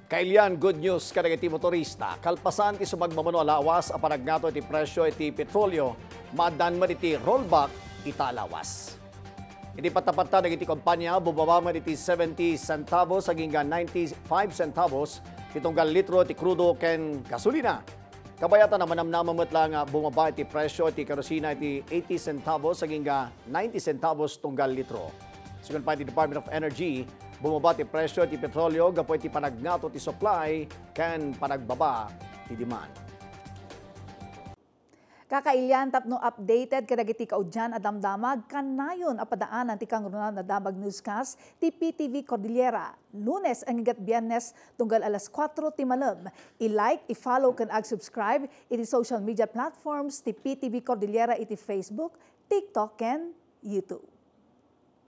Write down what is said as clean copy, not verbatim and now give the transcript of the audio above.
Kailian, good news kada iti motorista. Kalpasan ti sumagmamano alawas a panagnato iti presyo iti petrolyo, madan man iti rollback italawas. Iti patapata ng iti kompanya, bubaba man iti 70 centavos hanggang 95 centavos titunggal litro iti krudo ken gasolina. Kabayatan na manamnama lang bumaba iti presyo iti kerosina iti 80 centavos hanggang 90 centavos tunggal litro. Sigun pa iti Department of Energy, bumaba ti presyo ti petrolyo gapo iti panagnato ti supply ken panagbaba ti demand. Kakailian tapno updated kadagiti kaudyan at damdamag kanayon apadaan ti kangrunal na damag newscast ti PTV Cordillera. Lunes ang hinggat Biyernes tunggal alas 4 ti malam. I-like, i-follow ken ag-subscribe iti social media platforms ti PTV Cordillera iti Facebook, TikTok ken YouTube.